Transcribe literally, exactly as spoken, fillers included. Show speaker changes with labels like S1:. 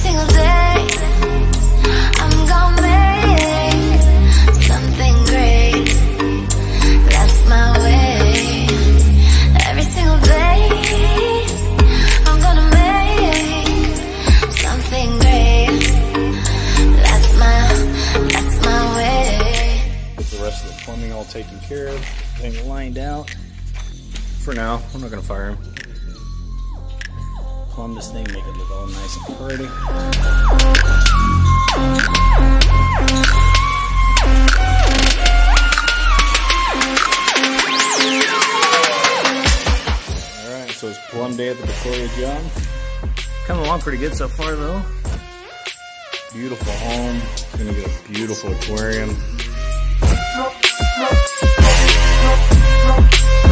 S1: single day, I'm gonna make something great. That's my way. Every single day, I'm gonna make something great. That's my, that's my way.
S2: Get the rest of the plumbing all taken care of, everything lined out. For now, we're not gonna fire him. Plumb this thing, make it look all nice and pretty. Alright, so it's plum day at the Victoria job. Coming along pretty good so far though. Beautiful home. It's gonna get a beautiful aquarium.